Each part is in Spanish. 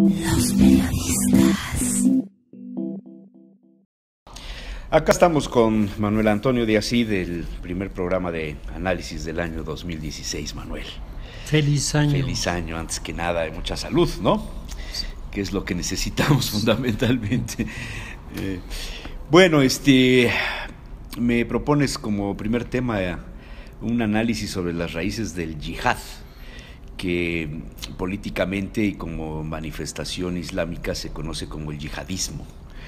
Los periodistas. Acá estamos con Manuel Antonio Díaz-Cid del primer programa de análisis del año 2016, Manuel. Feliz año. Feliz año, antes que nada, de mucha salud, ¿no? Que es lo que necesitamos fundamentalmente. Bueno, me propones como primer tema un análisis sobre las raíces del yihad, que políticamente y como manifestación islámica se conoce como el yihadismo.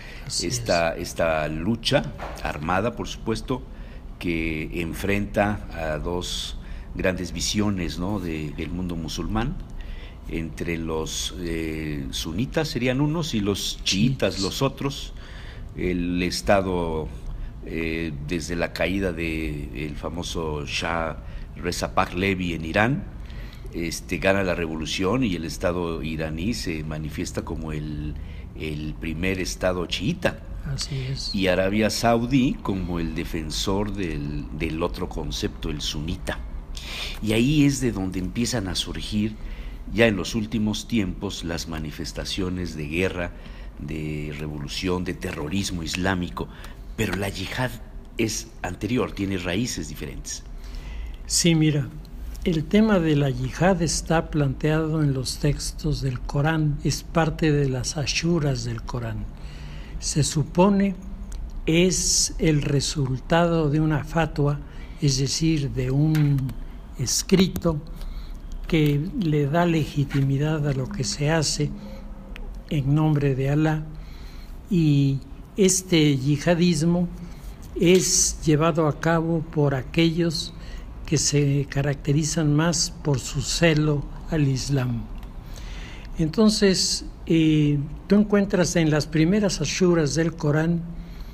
Esta lucha armada, por supuesto, que enfrenta a dos grandes visiones, ¿no?, del mundo musulmán, entre los sunitas serían unos y los chiitas los otros. El Estado, desde la caída del famoso Shah Reza Pahlavi en Irán, gana la revolución y el Estado iraní se manifiesta como el primer Estado chiita. Así es. Y Arabia Saudí como el defensor del otro concepto, el sunita. Y ahí es de donde empiezan a surgir, ya en los últimos tiempos, las manifestaciones de guerra, de revolución, de terrorismo islámico. Pero la yihad es anterior, tiene raíces diferentes. Sí, mira, el tema de la yihad está planteado en los textos del Corán, es parte de las ashuras del Corán. Se supone es el resultado de una fatwa, es decir, de un escrito que le da legitimidad a lo que se hace en nombre de Alá, y este yihadismo es llevado a cabo por aquellos que se caracterizan más por su celo al Islam. Entonces, tú encuentras en las primeras ashuras del Corán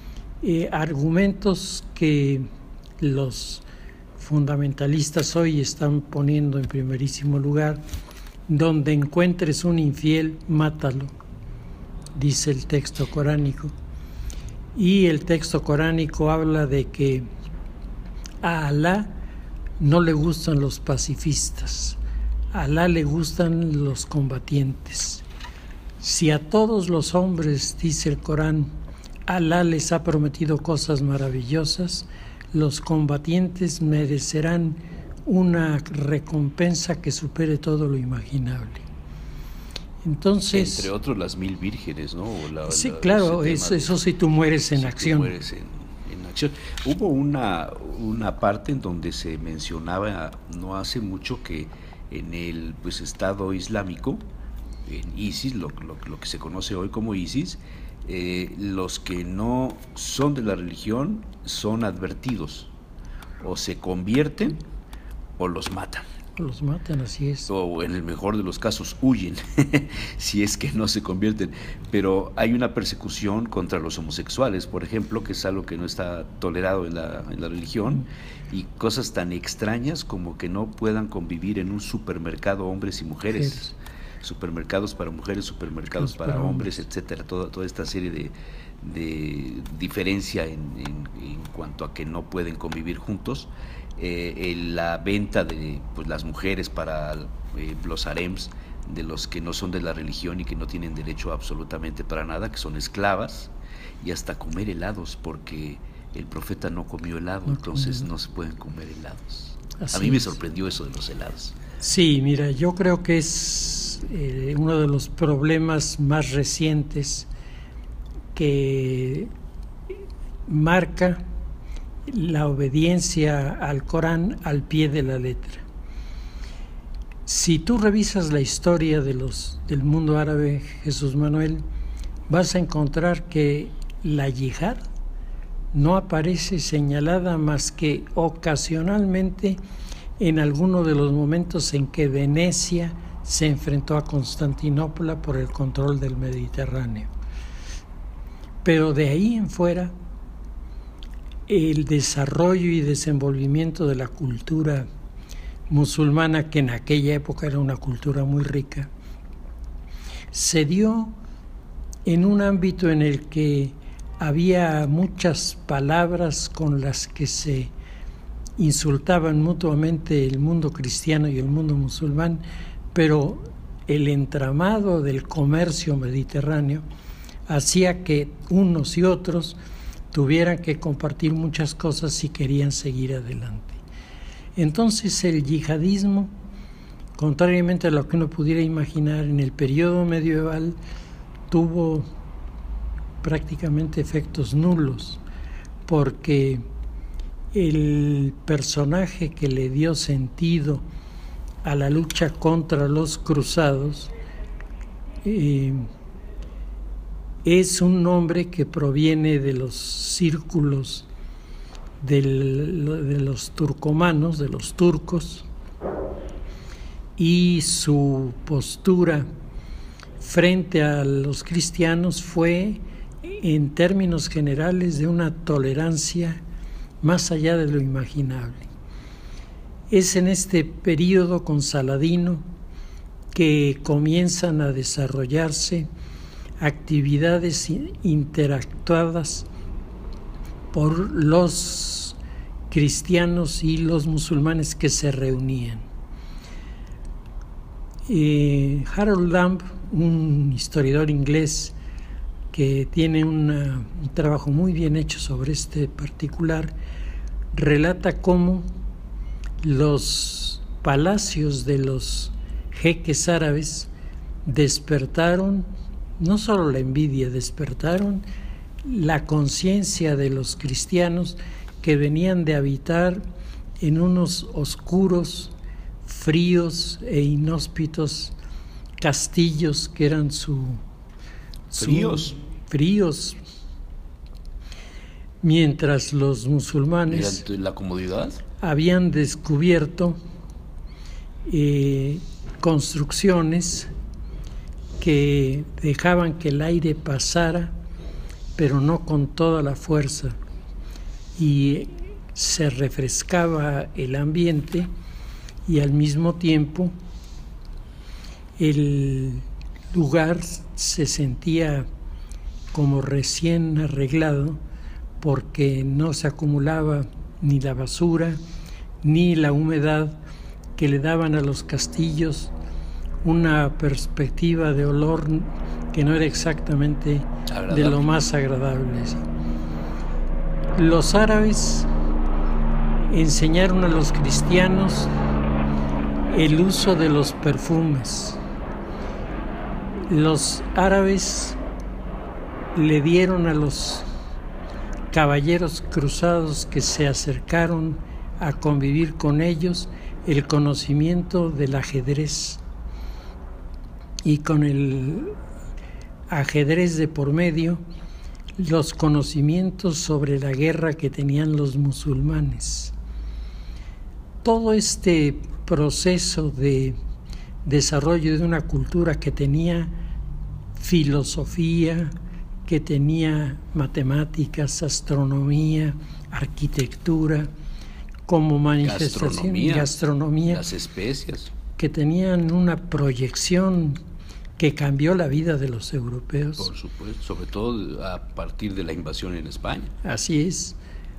argumentos que los fundamentalistas hoy están poniendo en primerísimo lugar. Donde encuentres un infiel, mátalo, dice el texto coránico. Y el texto coránico habla de que a Alá no le gustan los pacifistas, a Alá le gustan los combatientes. Si a todos los hombres, dice el Corán, Alá les ha prometido cosas maravillosas, los combatientes merecerán una recompensa que supere todo lo imaginable. Entonces, entre otros las 1000 vírgenes, ¿no? Sí, claro, eso si tú mueres en acción. Tú mueres en acción. Hubo una parte en donde se mencionaba no hace mucho que en el Estado Islámico, en ISIS, lo que se conoce hoy como ISIS, los que no son de la religión son advertidos, o se convierten o los matan. Los matan, así es. O en el mejor de los casos huyen, si es que no se convierten. Pero hay una persecución contra los homosexuales, por ejemplo, que es algo que no está tolerado en la religión, y cosas tan extrañas como que no puedan convivir en un supermercado hombres y mujeres. Supermercados para mujeres, supermercados para hombres, etcétera, toda esta serie de diferencia en cuanto a que no pueden convivir juntos. La venta de las mujeres para los harems de los que no son de la religión y que no tienen derecho absolutamente para nada, que son esclavas, y hasta comer helados, porque el profeta no comió helado, entonces no se pueden comer helados. A mí me sorprendió eso de los helados. Sí, mira, yo creo que es uno de los problemas más recientes que marca la obediencia al Corán al pie de la letra. Si tú revisas la historia del mundo árabe, Jesús Manuel, vas a encontrar que la yihad no aparece señalada más que ocasionalmente en alguno de los momentos en que Venecia se enfrentó a Constantinopla por el control del Mediterráneo. Pero de ahí en fuera, el desarrollo y desenvolvimiento de la cultura musulmana, que en aquella época era una cultura muy rica, se dio en un ámbito en el que había muchas palabras con las que se insultaban mutuamente el mundo cristiano y el mundo musulmán, pero el entramado del comercio mediterráneo hacía que unos y otros tuvieran que compartir muchas cosas si querían seguir adelante. Entonces el yihadismo, contrariamente a lo que uno pudiera imaginar, en el periodo medieval tuvo prácticamente efectos nulos, porque el personaje que le dio sentido a la lucha contra los cruzados es un nombre que proviene de los círculos de los turcomanos, de los turcos, y su postura frente a los cristianos fue, en términos generales, de una tolerancia más allá de lo imaginable. Es en este periodo con Saladino que comienzan a desarrollarse actividades interactuadas por los cristianos y los musulmanes que se reunían. Harold Lamb, un historiador inglés que tiene un trabajo muy bien hecho sobre este particular, relata cómo los palacios de los jeques árabes despertaron no solo la envidia, despertaron la conciencia de los cristianos que venían de habitar en unos oscuros, fríos e inhóspitos castillos que eran fríos, mientras los musulmanes la comodidad habían descubierto construcciones que dejaban que el aire pasara, pero no con toda la fuerza, y se refrescaba el ambiente, y al mismo tiempo el lugar se sentía como recién arreglado, porque no se acumulaba ni la basura ni la humedad que le daban a los castillos una perspectiva de olor que no era exactamente agradable, de lo más agradable. Los árabes enseñaron a los cristianos el uso de los perfumes. Los árabes le dieron a los caballeros cruzados que se acercaron a convivir con ellos el conocimiento del ajedrez, y con el ajedrez de por medio los conocimientos sobre la guerra que tenían los musulmanes. Todo este proceso de desarrollo de una cultura que tenía filosofía, que tenía matemáticas, astronomía, arquitectura, como manifestación, gastronomía, las especias, que tenían una proyección que cambió la vida de los europeos. Por supuesto, sobre todo a partir de la invasión en España. Así es.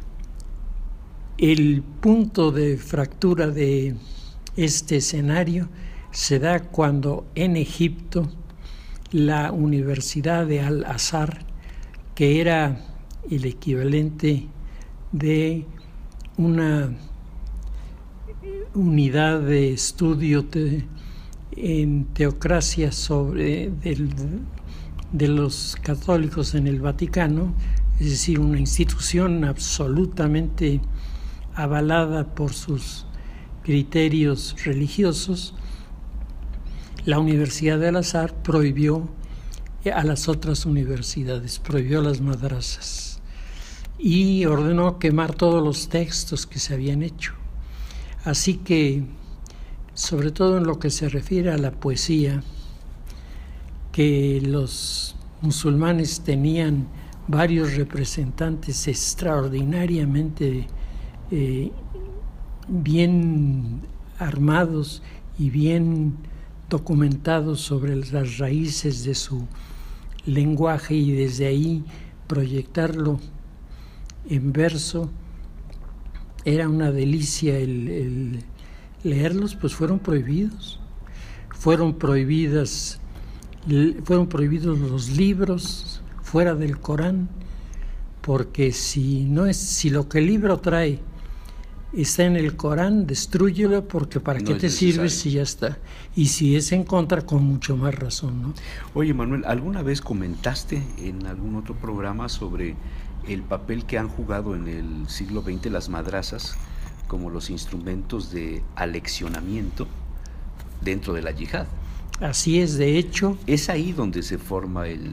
El punto de fractura de este escenario se da cuando en Egipto la Universidad de Al-Azhar, que era el equivalente de una unidad de estudio en teocracia de los católicos en el Vaticano, es decir, una institución absolutamente avalada por sus criterios religiosos, la Universidad de Al-Azhar prohibió a las otras universidades, prohibió las madrasas y ordenó quemar todos los textos que se habían hecho. Así que, sobre todo en lo que se refiere a la poesía, que los musulmanes tenían varios representantes extraordinariamente bien armados y bien documentados sobre las raíces de su lenguaje, y desde ahí proyectarlo en verso era una delicia. El leerlos pues fueron prohibidos. fueron prohibidos los libros fuera del Corán, porque si lo que el libro trae está en el Corán, destrúyelo, porque ¿para qué te sirve si ya está? Y si es en contra, con mucho más razón, ¿no? Oye, Manuel, ¿alguna vez comentaste en algún otro programa sobre el papel que han jugado en el siglo XX las madrazas como los instrumentos de aleccionamiento dentro de la yihad? Así es, de hecho. ¿Es ahí donde se forma el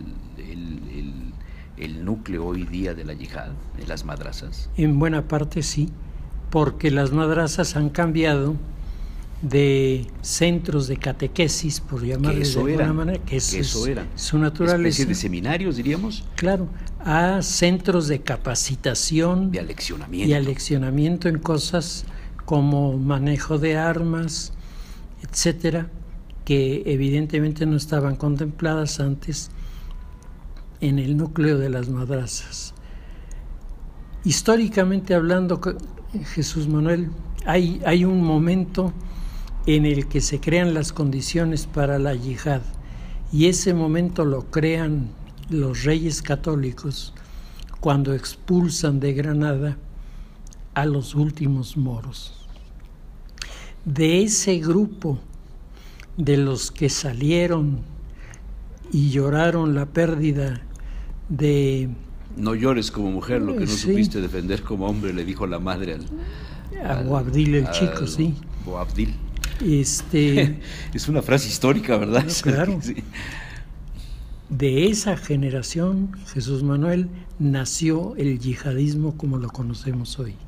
núcleo hoy día de la yihad, de las madrazas? En buena parte sí, porque las madrazas han cambiado de centros de catequesis, por llamarles de alguna manera, que eso era su naturaleza. ¿Especie de seminarios, diríamos? Claro, a centros de capacitación, de aleccionamiento. Y aleccionamiento en cosas como manejo de armas, etcétera, que evidentemente no estaban contempladas antes en el núcleo de las madrazas. Históricamente hablando, Jesús Manuel, hay un momento en el que se crean las condiciones para la yihad, y ese momento lo crean los reyes católicos cuando expulsan de Granada a los últimos moros. De ese grupo de los que salieron y lloraron la pérdida de... No llores como mujer lo que no supiste defender como hombre, le dijo la madre a Boabdil el chico, sí. Boabdil. Es una frase histórica, ¿verdad? No, claro. Sí. De esa generación, Jesús Manuel, nació el yihadismo como lo conocemos hoy.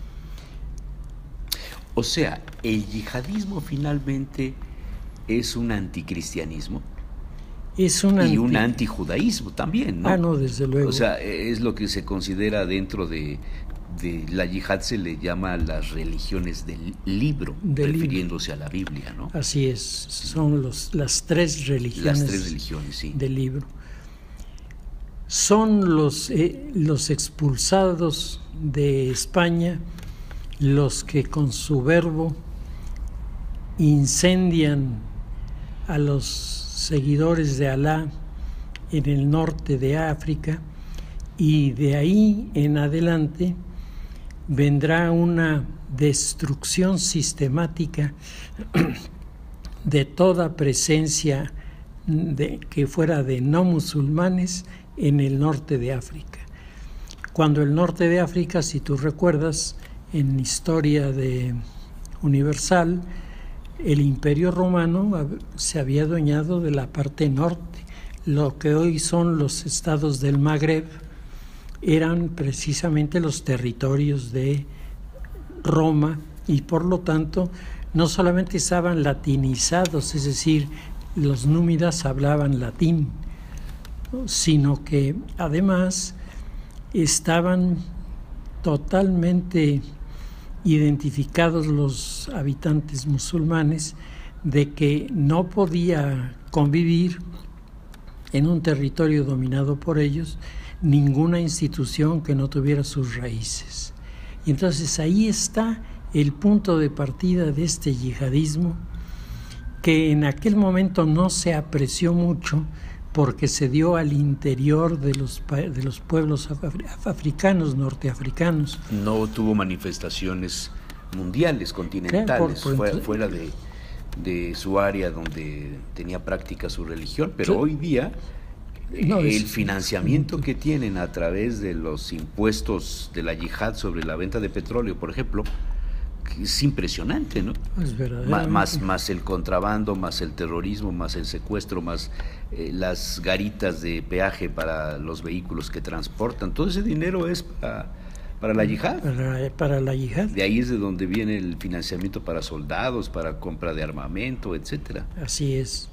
O sea, el yihadismo finalmente es un anticristianismo. Y un antijudaísmo también, ¿no? No, desde luego. O sea, es lo que se considera dentro de la yihad, se le llama las religiones del libro, refiriéndose a la Biblia, ¿no? Así es, son las tres religiones. Las tres religiones, sí. Del libro. Son los expulsados de España los que con su verbo incendian a los seguidores de Alá en el norte de África, y de ahí en adelante vendrá una destrucción sistemática de toda presencia que fuera de no musulmanes en el norte de África. Cuando el norte de África, si tú recuerdas, en historia universal, el Imperio Romano se había adueñado de la parte norte. Lo que hoy son los estados del Magreb eran precisamente los territorios de Roma, y por lo tanto no solamente estaban latinizados, es decir, los númidas hablaban latín, ¿no?, sino que además estaban totalmente identificados los habitantes musulmanes de que no podía convivir en un territorio dominado por ellos ninguna institución que no tuviera sus raíces. Y entonces ahí está el punto de partida de este yihadismo, que en aquel momento no se apreció mucho porque se dio al interior de los pueblos africanos, norteafricanos. No tuvo manifestaciones mundiales, continentales, fuera de su área donde tenía práctica su religión, pero hoy día el financiamiento que tienen a través de los impuestos de la yihad sobre la venta de petróleo, por ejemplo, es impresionante, ¿no? Es verdad. Más el contrabando, más el terrorismo, más el secuestro, más las garitas de peaje para los vehículos que transportan. Todo ese dinero es para la yihad. Para la yihad. De ahí es de donde viene el financiamiento para soldados, para compra de armamento, etcétera. Así es.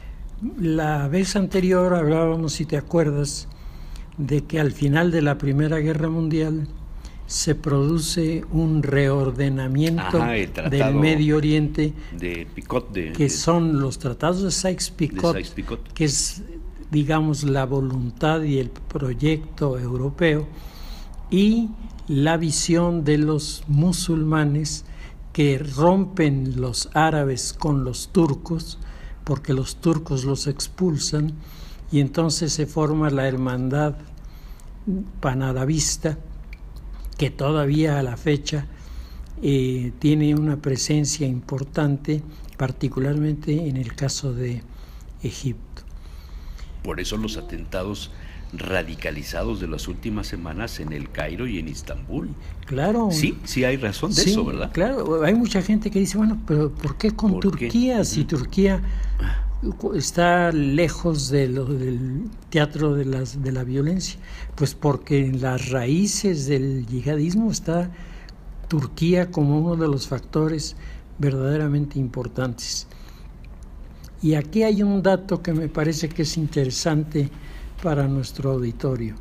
La vez anterior hablábamos, si te acuerdas, de que al final de la Primera Guerra Mundial se produce un reordenamiento del Medio Oriente, de Picot, que son los tratados de Sykes-Picot, que es, digamos, la voluntad y el proyecto europeo, y la visión de los musulmanes que rompen los árabes con los turcos porque los turcos los expulsan y entonces se forma la hermandad panarabista, que todavía a la fecha tiene una presencia importante, particularmente en el caso de Egipto. Por eso los atentados radicalizados de las últimas semanas en el Cairo y en Istambul. Claro. Sí hay razón de eso, ¿verdad? Claro, hay mucha gente que dice, bueno, pero ¿por qué con Turquía? Si Turquía está lejos del teatro de la violencia. Pues porque en las raíces del yihadismo está Turquía como uno de los factores verdaderamente importantes. Y aquí hay un dato que me parece que es interesante para nuestro auditorio.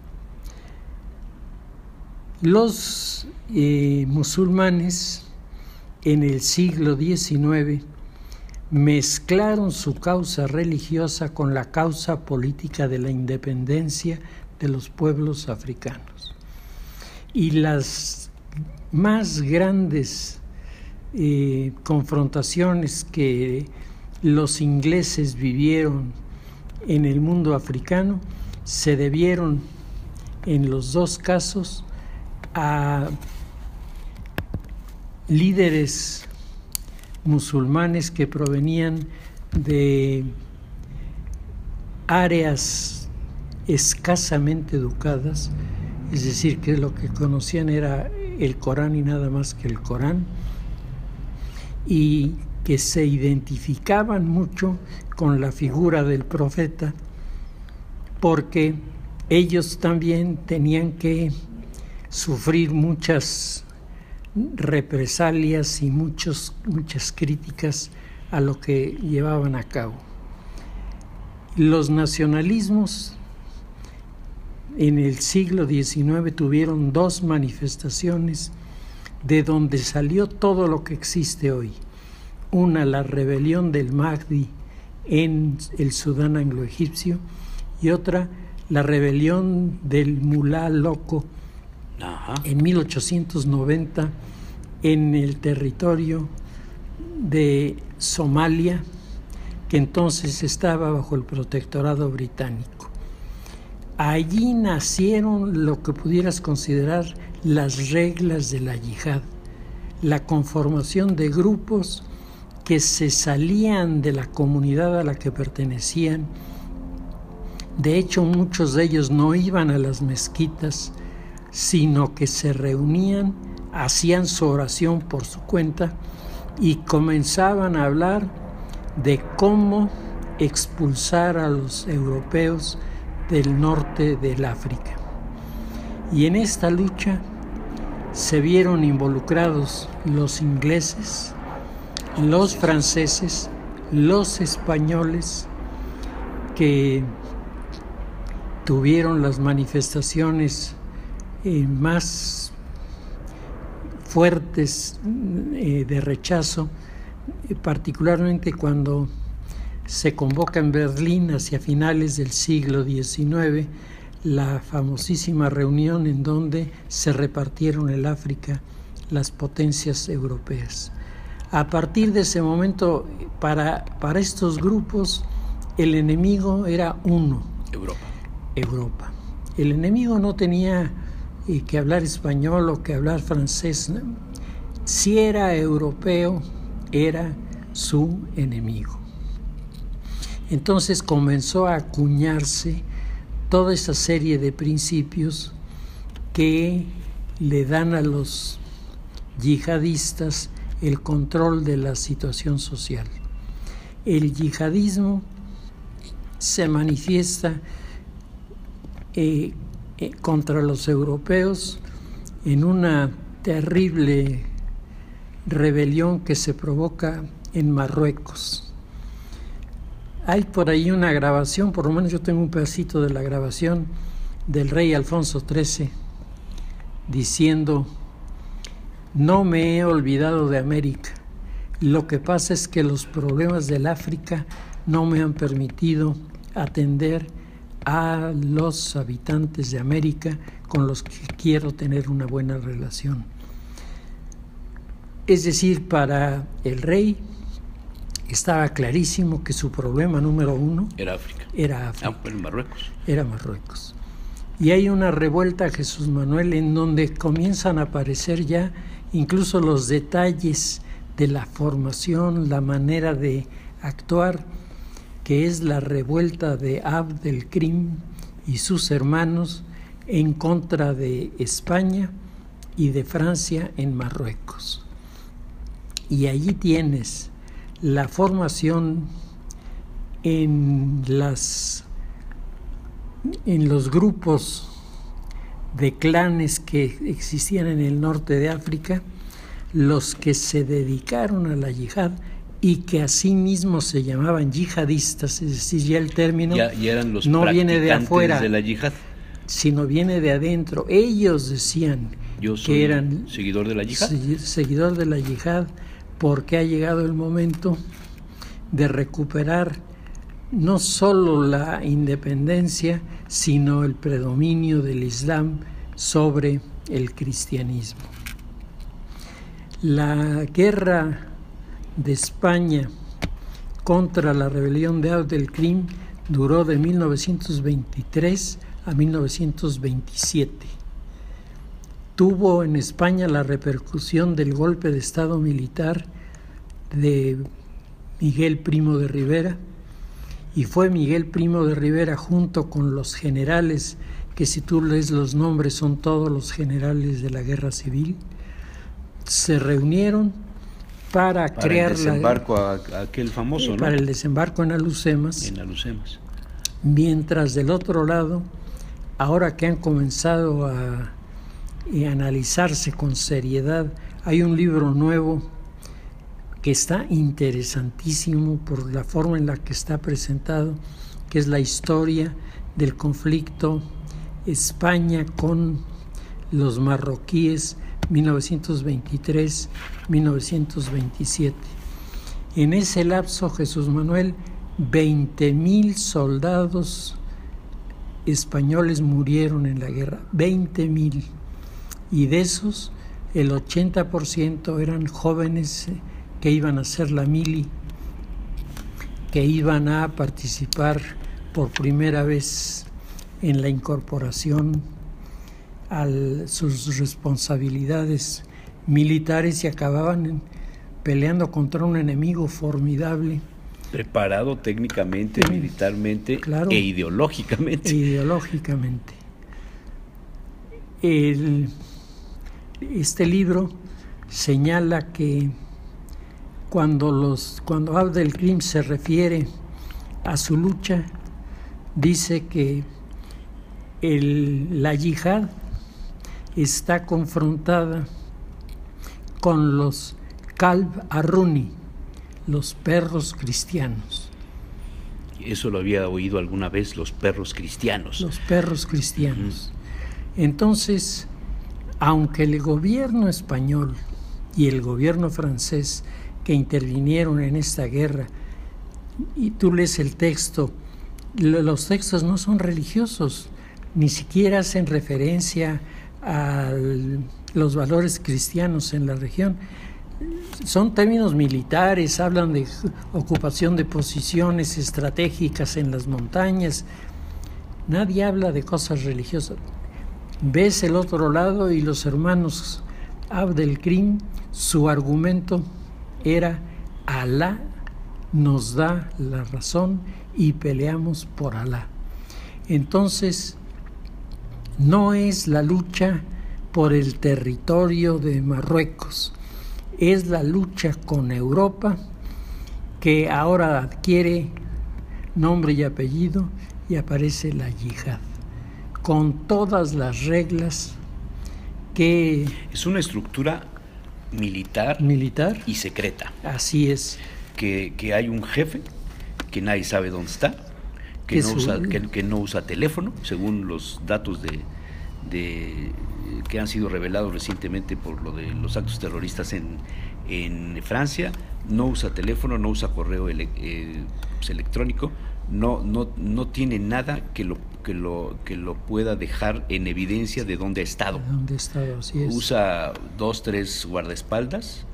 Los musulmanes en el siglo XIX mezclaron su causa religiosa con la causa política de la independencia de los pueblos africanos. Y las más grandes confrontaciones que los ingleses vivieron en el mundo africano se debieron en los dos casos a líderes musulmanes que provenían de áreas escasamente educadas, es decir, que lo que conocían era el Corán y nada más que el Corán, y que se identificaban mucho con la figura del profeta, porque ellos también tenían que sufrir muchas represalias y muchas críticas a lo que llevaban a cabo. Los nacionalismos en el siglo XIX tuvieron dos manifestaciones de donde salió todo lo que existe hoy. Una, la rebelión del Mahdi en el Sudán anglo-egipcio, y otra, la rebelión del Mulá Loco en 1890 en el territorio de Somalia, que entonces estaba bajo el protectorado británico. Allí nacieron lo que pudieras considerar las reglas de la yihad, la conformación de grupos que se salían de la comunidad a la que pertenecían. De hecho, muchos de ellos no iban a las mezquitas, sino que se reunían, hacían su oración por su cuenta y comenzaban a hablar de cómo expulsar a los europeos del norte del África. Y en esta lucha se vieron involucrados los ingleses, los franceses, los españoles, que tuvieron las manifestaciones más fuertes de rechazo, particularmente cuando se convoca en Berlín hacia finales del siglo XIX la famosísima reunión en donde se repartieron el África las potencias europeas. A partir de ese momento, para estos grupos, el enemigo era uno: Europa. El enemigo no tenía que hablar español o que hablar francés. Si era europeo, era su enemigo. Entonces comenzó a acuñarse toda esa serie de principios que le dan a los yihadistas el control de la situación social. El yihadismo se manifiesta contra los europeos en una terrible rebelión que se provoca en Marruecos. Hay por ahí una grabación, por lo menos yo tengo un pedacito de la grabación del rey Alfonso XIII diciendo: no me he olvidado de América. Lo que pasa es que los problemas del África no me han permitido atender a los habitantes de América con los que quiero tener una buena relación. Es decir, para el rey, estaba clarísimo que su problema número uno Era África. era África. En Marruecos. Era Marruecos. Y hay una revuelta, Jesús Manuel, en donde comienzan a aparecer ya incluso los detalles de la formación, la manera de actuar, que es la revuelta de Abd el-Krim y sus hermanos en contra de España y de Francia en Marruecos. Y allí tienes la formación en los grupos de clanes que existían en el norte de África, los que se dedicaron a la yihad y que asimismo se llamaban yihadistas, es decir, ya el término Ya eran los no viene de afuera, de la yihad. sino viene de adentro. Ellos decían Yo soy que eran seguidor de la yihad. seguidor de la yihad, porque ha llegado el momento de recuperar no solo la independencia, sino el predominio del Islam sobre el cristianismo. La guerra de España contra la rebelión de Abd el-Krim duró de 1923 a 1927. Tuvo en España la repercusión del golpe de Estado militar de Miguel Primo de Rivera, y fue Miguel Primo de Rivera junto con los generales, que si tú lees los nombres son todos los generales de la guerra civil, se reunieron para crear el desembarco aquel famoso, ¿no? Para el desembarco en Alhucemas. En Alhucemas. Mientras del otro lado, ahora que han comenzado a analizarse con seriedad, hay un libro nuevo que está interesantísimo por la forma en la que está presentado, que es la historia del conflicto España con los marroquíes 1923-1927. En ese lapso, Jesús Manuel, 20,000 soldados españoles murieron en la guerra, 20,000, y de esos el 80% eran jóvenes que iban a hacer la mili, que iban a participar por primera vez en la incorporación a sus responsabilidades militares y acababan peleando contra un enemigo formidable. Preparado técnicamente, militarmente, claro, e ideológicamente. Este libro señala que cuando Abd el-Krim se refiere a su lucha, dice que la yihad está confrontada con los Kalb Arruni, los perros cristianos. Eso lo había oído alguna vez, los perros cristianos. Los perros cristianos. Entonces, aunque el gobierno español y el gobierno francés que intervinieron en esta guerra, y tú lees el texto, los textos no son religiosos, ni siquiera hacen referencia a los valores cristianos en la región. Son términos militares, hablan de ocupación de posiciones estratégicas en las montañas. Nadie habla de cosas religiosas. Ves el otro lado y los hermanos Abd el-Krim, su argumento era: Alá nos da la razón y peleamos por Alá. Entonces, no es la lucha por el territorio de Marruecos, es la lucha con Europa, que ahora adquiere nombre y apellido y aparece la yihad, con todas las reglas que... Es una estructura militar y secreta. Así es. Que hay un jefe que nadie sabe dónde está, que no usa teléfono, según los datos que han sido revelados recientemente por lo de los actos terroristas en Francia. No usa teléfono, no usa correo electrónico, no tiene nada que lo pueda dejar en evidencia de dónde ha estado. Así es. Usa 2, 3 guardaespaldas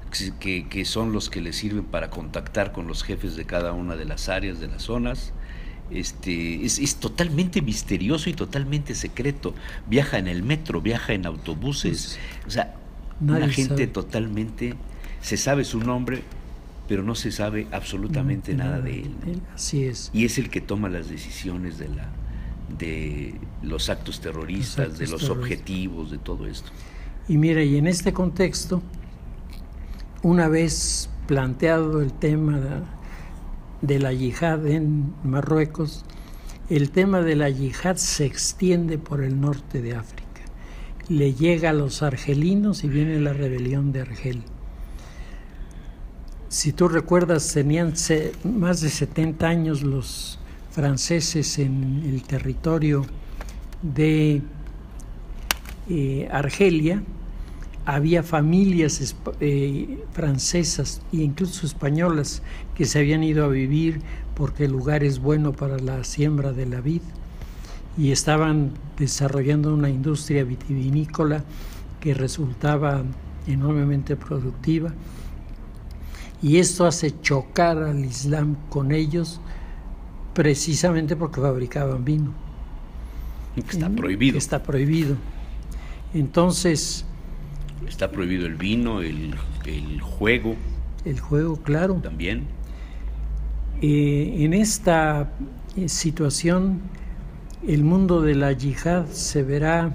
que son los que le sirven para contactar con los jefes de cada una de las áreas, de las zonas. Es totalmente misterioso y totalmente secreto. Viaja en el metro, viaja en autobuses, o sea, una gente sabe. Totalmente, se sabe su nombre, pero no se sabe absolutamente nada de él, ¿no? Así es. Y es el que toma las decisiones de los actos terroristas, de los objetivos, de todo esto. Y mira, y en este contexto, una vez planteado el tema de la yihad en Marruecos, el tema de la yihad se extiende por el norte de África. Le llega a los argelinos y viene la rebelión de Argel. Si tú recuerdas, tenían más de 70 años los franceses en el territorio de Argelia. Había familias francesas e incluso españolas que se habían ido a vivir porque el lugar es bueno para la siembra de la vid, y estaban desarrollando una industria vitivinícola que resultaba enormemente productiva. Y esto hace chocar al Islam con ellos precisamente porque fabricaban vino. Está prohibido. Está prohibido. Entonces... Está prohibido el vino, el juego. El juego, claro. También. En esta situación, el mundo de la yihad se verá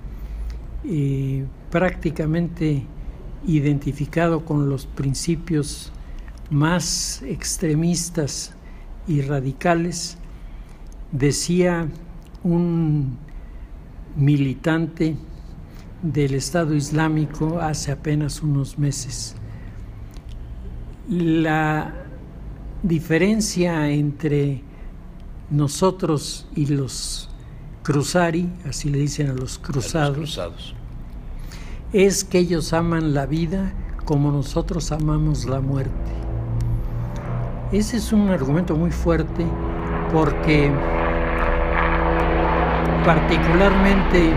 prácticamente identificado con los principios más extremistas y radicales. Decía un militante del Estado Islámico hace apenas unos meses: la diferencia entre nosotros y los cruzari, así le dicen a los cruzados, es que ellos aman la vida como nosotros amamos la muerte. Ese es un argumento muy fuerte, porque particularmente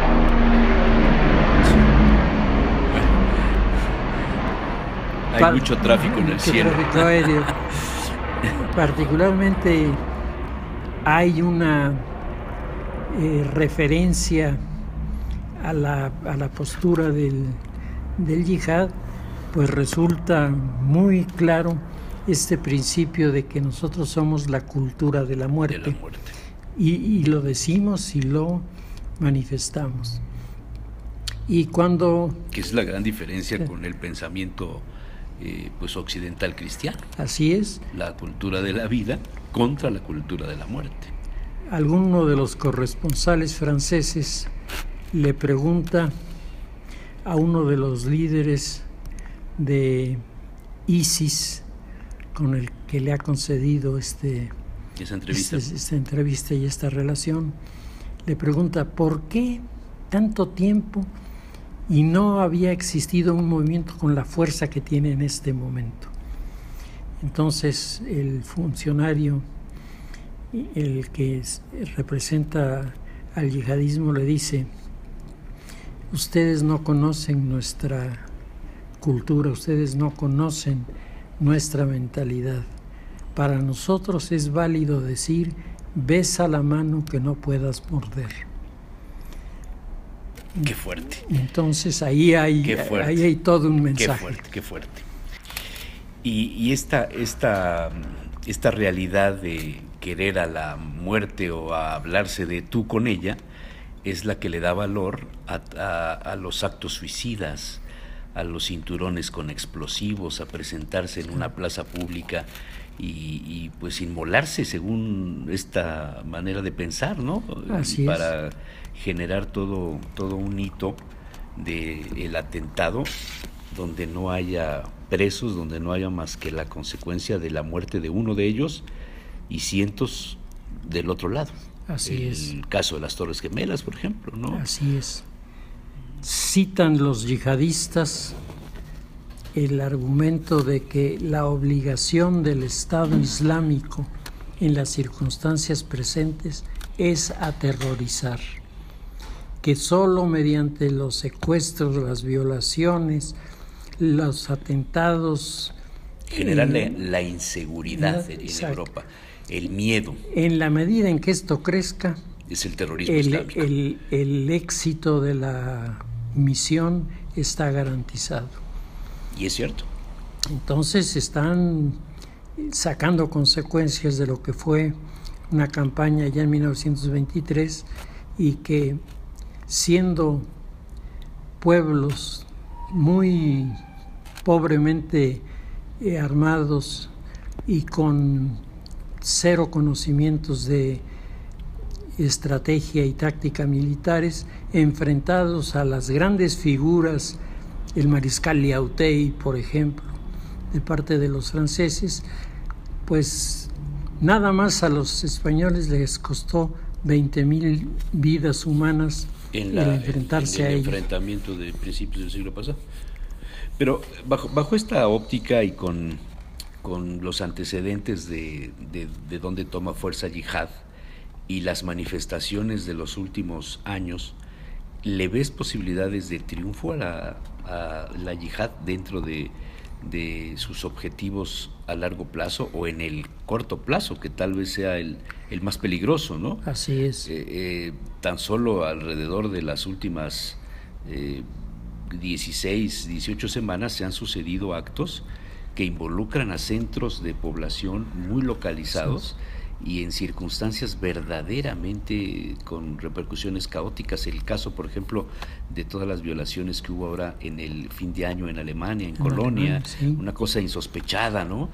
hay mucho tráfico en el cielo. Tráfico aéreo. Particularmente hay una referencia a la postura del yihad, pues resulta muy claro este principio de que nosotros somos la cultura de la muerte. Y lo decimos y lo manifestamos. Y cuando... Que es la gran diferencia con el pensamiento pues occidental cristiano. Así es. La cultura de la vida contra la cultura de la muerte. Alguno de los corresponsales franceses le pregunta a uno de los líderes de ISIS, con el que le ha concedido esta entrevista y esta relación, le pregunta por qué tanto tiempo y no había existido un movimiento con la fuerza que tiene en este momento. Entonces el funcionario, el que representa al yihadismo, le dice: ustedes no conocen nuestra cultura, ustedes no conocen nuestra mentalidad. Para nosotros es válido decir: besa la mano que no puedas morder. Qué fuerte. Entonces ahí hay todo un mensaje. Qué fuerte. Y esta realidad de querer a la muerte o a hablarse de tú con ella es la que le da valor a los actos suicidas, a los cinturones con explosivos, a presentarse en una plaza pública y pues inmolarse según esta manera de pensar, ¿no? Así para es. Generar todo un hito del atentado donde no haya presos, donde no haya más que la consecuencia de la muerte de uno de ellos y cientos del otro lado. Así es. El caso de las Torres Gemelas, por ejemplo, ¿no? Así es. Citan los yihadistas el argumento de que la obligación del Estado Islámico en las circunstancias presentes es aterrorizar, que solo mediante los secuestros, las violaciones, los atentados. Generar la inseguridad en Europa, el miedo. En la medida en que esto crezca, es el terrorismo islámico. El éxito de la misión está garantizado. Y es cierto. Entonces están sacando consecuencias de lo que fue una campaña ya en 1923 y que, siendo pueblos muy pobremente armados y con cero conocimientos de estrategia y táctica militares, enfrentados a las grandes figuras, el mariscal Lyautey, por ejemplo, de parte de los franceses, pues nada más a los españoles les costó 20,000 vidas humanas el enfrentarse a ellos. En el enfrentamiento de principios del siglo pasado. Pero bajo esta óptica y con los antecedentes de dónde toma fuerza yihad y las manifestaciones de los últimos años, ¿le ves posibilidades de triunfo a la yihad dentro de sus objetivos a largo plazo o en el corto plazo, que tal vez sea el más peligroso, ¿no? Así es. Tan solo alrededor de las últimas 16, 18 semanas se han sucedido actos que involucran a centros de población muy localizados, sí, y en circunstancias verdaderamente con repercusiones caóticas. El caso, por ejemplo, de todas las violaciones que hubo ahora en el fin de año en Alemania, en Colonia, sí, una cosa insospechada, ¿no?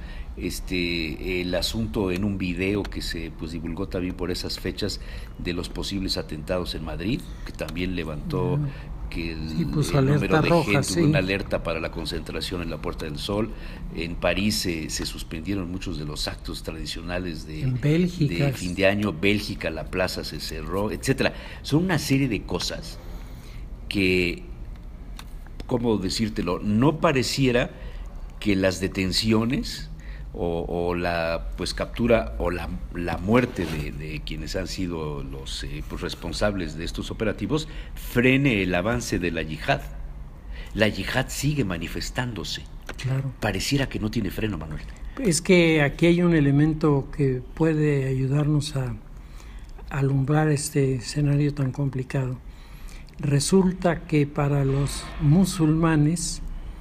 El asunto en un video que se divulgó también por esas fechas de los posibles atentados en Madrid, que también levantó que el número de roja, gente, sí, una alerta para la concentración en la Puerta del Sol. En París se suspendieron muchos de los actos tradicionales de fin de año. Bélgica, la plaza se cerró, etcétera. Son una serie de cosas que, ¿cómo decírtelo? No pareciera que las detenciones o la captura o la muerte de quienes han sido los responsables de estos operativos frene el avance de la yihad. La yihad sigue manifestándose. Claro. Pareciera que no tiene freno, Manuel. Es que aquí hay un elemento que puede ayudarnos a alumbrar este escenario tan complicado. Resulta que para los musulmanes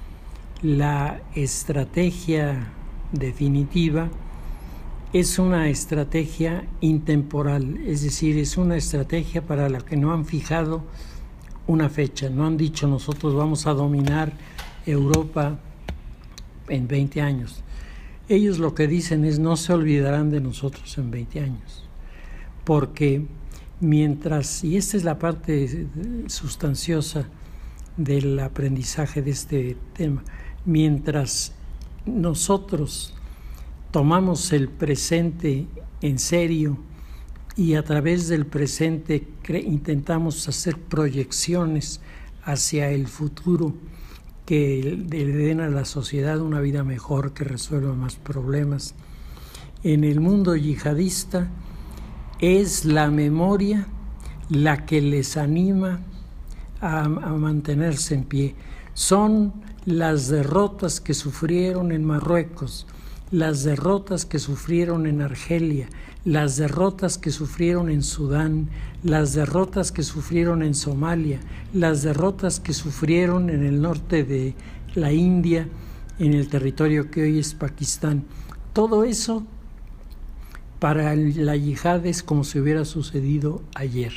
la estrategia definitiva es una estrategia intemporal, es decir, es una estrategia para la que no han fijado una fecha, no han dicho nosotros vamos a dominar Europa en 20 años. Ellos lo que dicen es no se olvidarán de nosotros en 20 años, porque mientras, y esta es la parte sustanciosa del aprendizaje de este tema, mientras nosotros tomamos el presente en serio y a través del presente intentamos hacer proyecciones hacia el futuro que le den a la sociedad una vida mejor, que resuelva más problemas. En el mundo yihadista es la memoria la que les anima a mantenerse en pie. Son las derrotas que sufrieron en Marruecos, las derrotas que sufrieron en Argelia, las derrotas que sufrieron en Sudán, las derrotas que sufrieron en Somalia, las derrotas que sufrieron en el norte de la India, en el territorio que hoy es Pakistán. Todo eso para la yihad es como si hubiera sucedido ayer.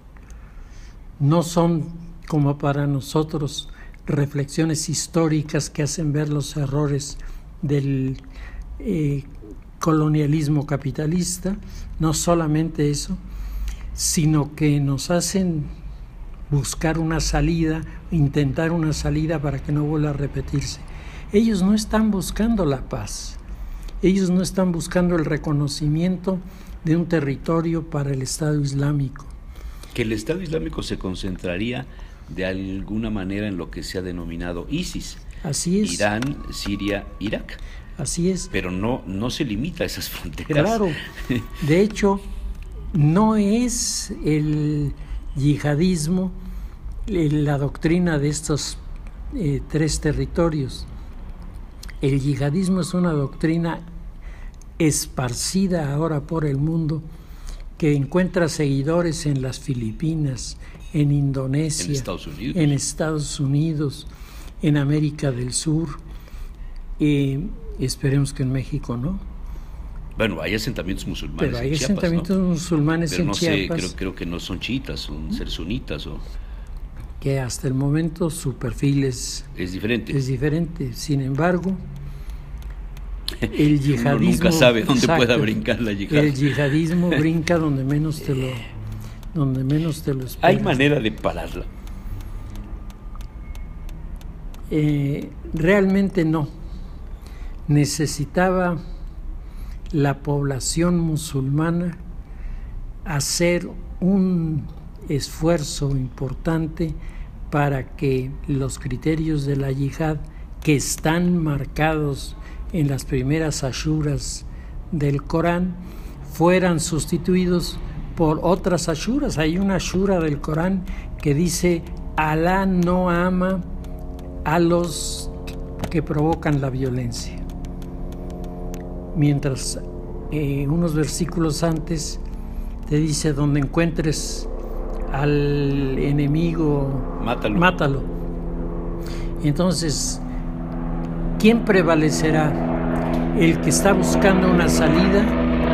No son como para nosotros reflexiones históricas que hacen ver los errores del colonialismo capitalista, no solamente eso, sino que nos hacen buscar una salida, intentar una salida para que no vuelva a repetirse. Ellos no están buscando la paz, ellos no están buscando el reconocimiento de un territorio para el Estado Islámico. Que el Estado Islámico se concentraría de alguna manera en lo que se ha denominado ISIS. Así es. Irán, Siria, Irak. Así es. Pero no se limita a esas fronteras. Claro. De hecho, no es el yihadismo la doctrina de estos tres territorios. El yihadismo es una doctrina esparcida ahora por el mundo que encuentra seguidores en las Filipinas, en Indonesia, en Estados Unidos, en América del Sur, esperemos que en México no. Bueno, hay asentamientos musulmanes. Pero hay en Chiapas, asentamientos musulmanes pero en no Chiapas. Sé, creo que no son chiitas, son ser sunitas. Que hasta el momento su perfil es diferente. Sin embargo, el yihadismo... Uno nunca sabe dónde pueda brincar la yihad. El yihadismo brinca donde menos te lo esperas. ¿Hay manera de pararla? Realmente no. Necesitaba la población musulmana hacer un esfuerzo importante para que los criterios de la yihad, que están marcados en las primeras ashuras del Corán, fueran sustituidos por otras ashuras. Hay una ashura del Corán que dice: Alá no ama a los que provocan la violencia. Mientras unos versículos antes te dice: donde encuentres al enemigo, mátalo. Entonces, ¿quién prevalecerá? ¿El que está buscando una salida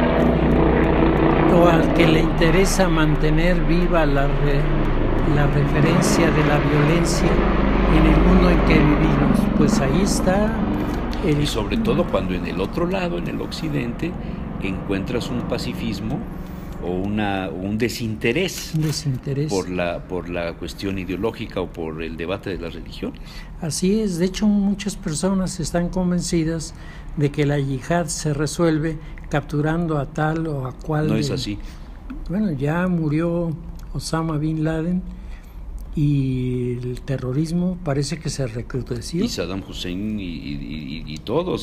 o al que le interesa mantener viva la referencia de la violencia en el mundo en que vivimos? Pues ahí está. Y sobre todo cuando en el otro lado, en el occidente, encuentras un pacifismo o un desinterés, por la cuestión ideológica o por el debate de las religiones. Así es. De hecho, muchas personas están convencidas de que la yihad se resuelve capturando a tal o a cual. No es así. Bueno, ya murió Osama Bin Laden y el terrorismo parece que se recrudeció. Y Saddam Hussein y todos.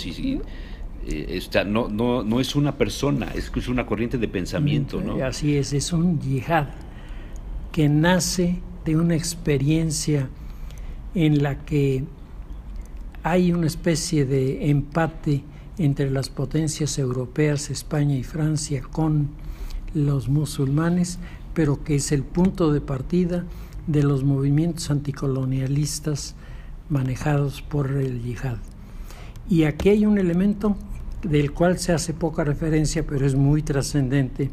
No es una persona, es una corriente de pensamiento, ¿no? Así es un yihad que nace de una experiencia en la que hay una especie de empate entre las potencias europeas, España y Francia, con los musulmanes, pero que es el punto de partida de los movimientos anticolonialistas manejados por el yihad. Y aquí hay un elemento del cual se hace poca referencia, pero es muy trascendente.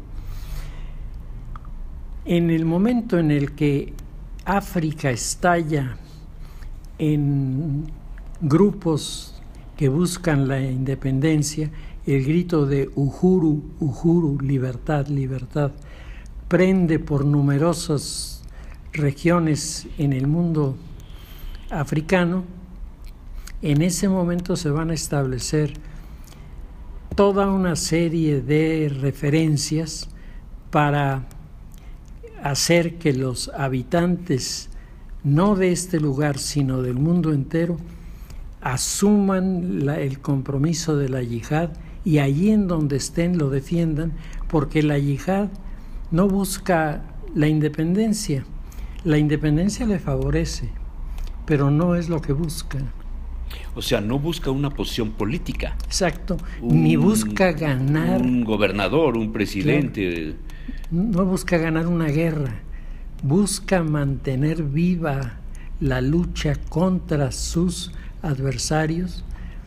En el momento en el que África estalla en grupos que buscan la independencia, el grito de Uhuru, Uhuru, libertad, libertad, prende por numerosas regiones en el mundo africano. En ese momento se van a establecer toda una serie de referencias para hacer que los habitantes, no de este lugar, sino del mundo entero, asuman el compromiso de la yihad y allí en donde estén lo defiendan, porque la yihad no busca la independencia. La independencia le favorece, pero no es lo que busca. O sea, no busca una posición política. Exacto, ni busca ganar. Un gobernador, un presidente. Claro, no busca ganar una guerra, busca mantener viva la lucha contra sus adversarios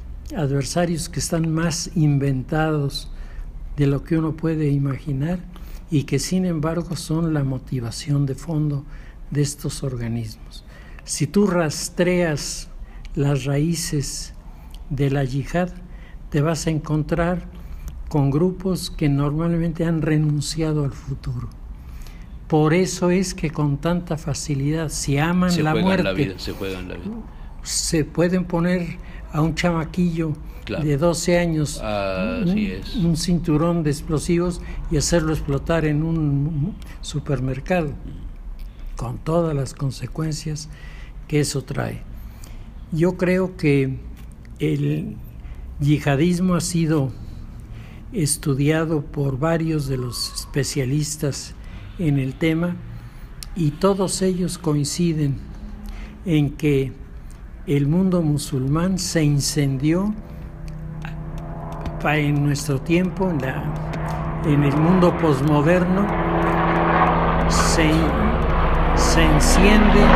que están más inventados de lo que uno puede imaginar y que sin embargo son la motivación de fondo de estos organismos. Si tú rastreas las raíces de la yihad, te vas a encontrar con grupos que normalmente han renunciado al futuro. Por eso es que con tanta facilidad, si aman la muerte, se juegan la vida. Se pueden poner a un chamaquillo de 12 años un cinturón de explosivos y hacerlo explotar en un supermercado, con todas las consecuencias que eso trae. Yo creo que el yihadismo ha sido estudiado por varios de los especialistas en el tema y todos ellos coinciden en que el mundo musulmán se incendió en nuestro tiempo, en el mundo posmoderno, se enciende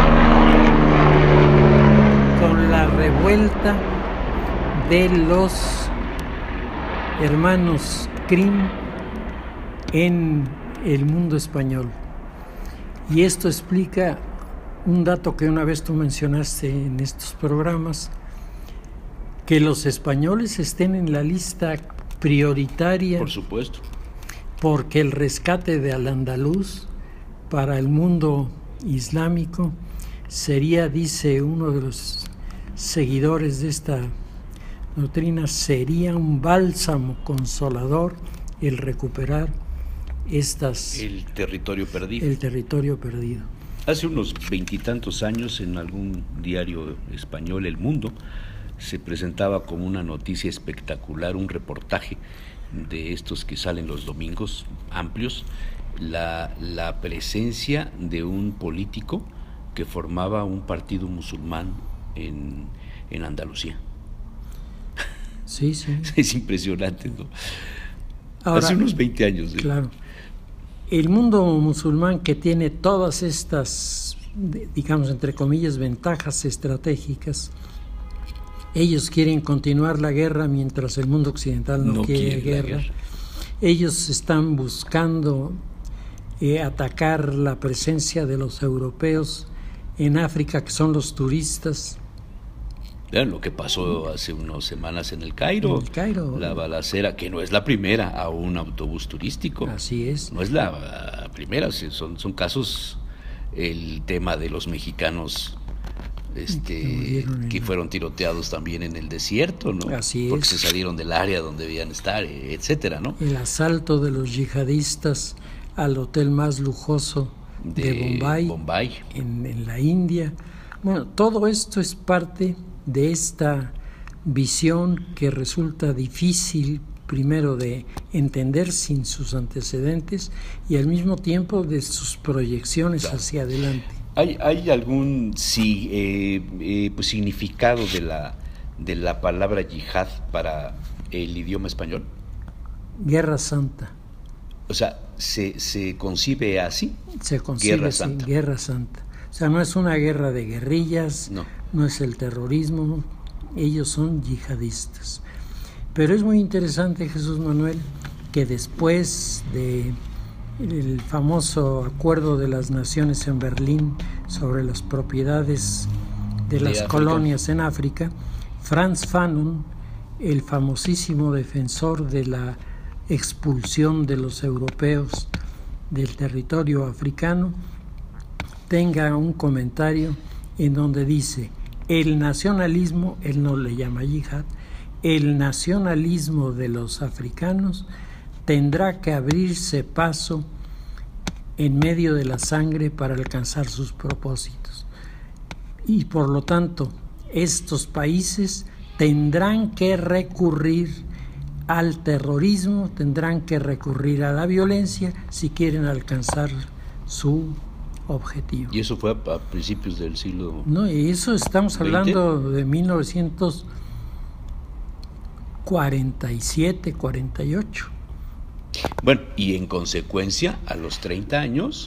con la revuelta de los hermanos Grimm en el mundo español. Y esto explica un dato que una vez tú mencionaste en estos programas, que los españoles estén en la lista prioritaria. Por supuesto. Porque el rescate de Al-Ándalus para el mundo islámico sería, dice uno de los seguidores de esta doctrina, sería un bálsamo consolador el recuperar el territorio perdido. El territorio perdido. Hace unos 20 y tantos años, en algún diario español, El Mundo, se presentaba como una noticia espectacular, un reportaje de estos que salen los domingos, amplios, la presencia de un político que formaba un partido musulmán en Andalucía. Sí, sí. Es impresionante, ¿no? Ahora, hace unos 20 años. ¿Sí? Claro. El mundo musulmán, que tiene todas estas, digamos, entre comillas, ventajas estratégicas, ellos quieren continuar la guerra mientras el mundo occidental no quiere guerra. Ellos están buscando atacar la presencia de los europeos en África, que son los turistas. Vean lo que pasó hace unas semanas en el Cairo. La balacera, que no es la primera, a un autobús turístico. Así es. No es la primera, son casos. El tema de los mexicanos que fueron tiroteados también en el desierto, ¿no? Así porque es. Se salieron del área donde debían estar, etcétera, ¿no? El asalto de los yihadistas al hotel más lujoso de Bombay. En la India. Bueno, todo esto es parte de esta visión que resulta difícil, primero, de entender sin sus antecedentes y al mismo tiempo de sus proyecciones hacia adelante. ¿Hay algún pues significado de la palabra yihad para el idioma español? Guerra Santa. O sea, ¿se concibe así? Se concibe Guerra así, Santa. Guerra Santa. O sea, no es una guerra de guerrillas, no es el terrorismo, ellos son yihadistas. Pero es muy interesante, Jesús Manuel, que después del famoso acuerdo de las naciones en Berlín sobre las propiedades de las colonias en África, Frantz Fanon, el famosísimo defensor de la expulsión de los europeos del territorio africano, tenga un comentario en donde dice: el nacionalismo, él no le llama yihad, el nacionalismo de los africanos tendrá que abrirse paso en medio de la sangre para alcanzar sus propósitos. Y por lo tanto, estos países tendrán que recurrir al terrorismo, tendrán que recurrir a la violencia si quieren alcanzar su objetivo. ¿Y eso fue a principios del siglo? No, y eso estamos hablando de 1947, 48. Bueno, y en consecuencia, a los 30 años,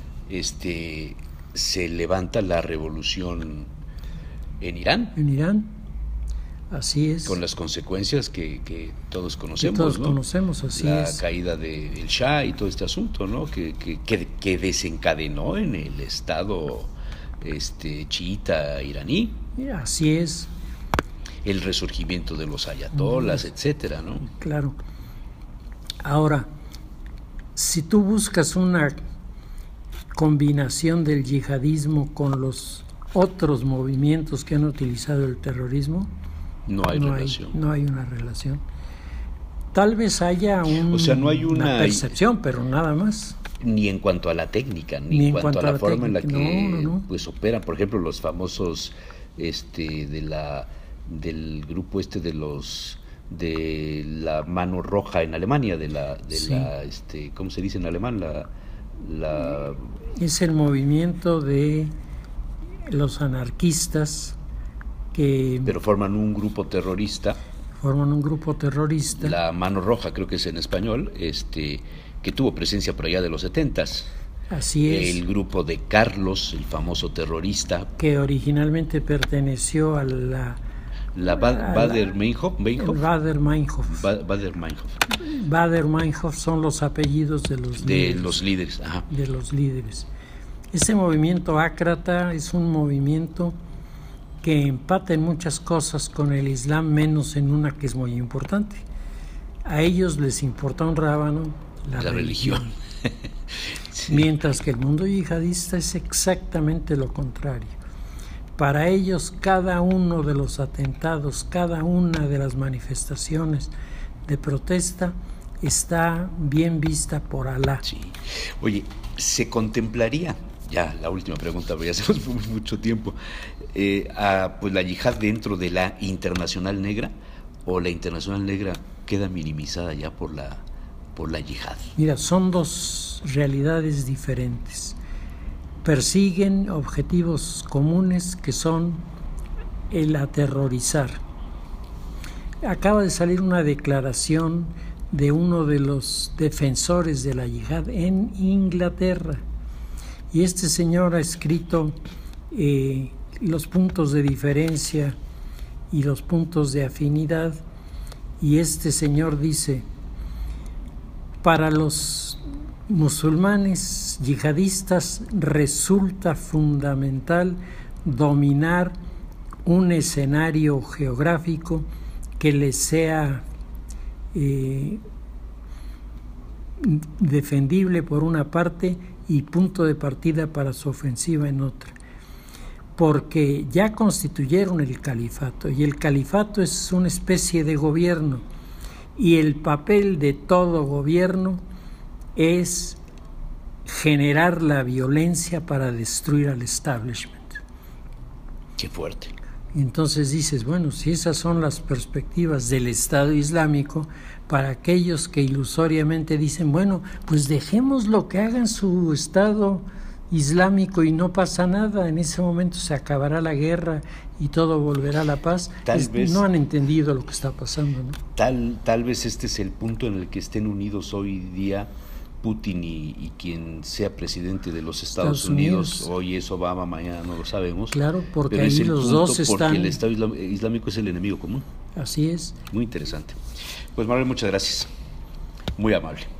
se levanta la revolución en Irán. En Irán, así es. Con las consecuencias que todos conocemos, que todos ¿no? conocemos, así la es. Caída del Shah y todo este asunto, ¿no? Que desencadenó en el Estado chiita iraní. Así es. El resurgimiento de los ayatolas, etcétera, ¿no? Claro. Ahora, si tú buscas una combinación del yihadismo con los otros movimientos que han utilizado el terrorismo, no hay relación. No hay una relación. Tal vez haya no hay una percepción, pero nada más. Ni en cuanto a la técnica, ni en cuanto a la forma en la que pues operan, por ejemplo, los famosos del grupo de la mano roja en Alemania, ¿cómo se dice en alemán? Es el movimiento de los anarquistas que pero forman un grupo terrorista forman un grupo terrorista. La Mano Roja, creo que es en español, que tuvo presencia por allá de los 70s. Así es. El grupo de Carlos, el famoso terrorista. Que originalmente perteneció a la Baader-Meinhof. Baader-Meinhof son los apellidos de los líderes. Ajá. De los líderes. Ese movimiento ácrata es un movimiento que empata en muchas cosas con el Islam, menos en una que es muy importante. A ellos les importa un rábano la religión. Sí. Mientras que el mundo yihadista es exactamente lo contrario. Para ellos, cada uno de los atentados, cada una de las manifestaciones de protesta está bien vista por Alá. Sí. Oye, ¿se contemplaría, ya la última pregunta, porque ya se nos fue mucho tiempo, pues la yihad dentro de la internacional negra, o la internacional negra queda minimizada ya por la yihad? Mira, son dos realidades diferentes. Persiguen objetivos comunes que son el aterrorizar. Acaba de salir una declaración de uno de los defensores de la yihad en Inglaterra, y este señor ha escrito los puntos de diferencia y los puntos de afinidad, y este señor dice: para los musulmanes yihadistas resulta fundamental dominar un escenario geográfico que les sea defendible por una parte y punto de partida para su ofensiva en otra, porque ya constituyeron el califato, y el califato es una especie de gobierno, y el papel de todo gobierno es generar la violencia para destruir al establishment. Qué fuerte. Entonces dices, bueno, si esas son las perspectivas del Estado Islámico, para aquellos que ilusoriamente dicen, bueno, pues dejemos lo que hagan su Estado Islámico y no pasa nada, en ese momento se acabará la guerra y todo volverá a la paz, no han entendido lo que está pasando, ¿no? Tal vez este es el punto en el que estén unidos hoy día Putin y quien sea presidente de los Estados Unidos. Hoy es Obama, mañana no lo sabemos. Claro, porque pero ahí los dos están. Porque el Estado Islámico es el enemigo común. Así es. Muy interesante. Pues Manuel, muchas gracias. Muy amable.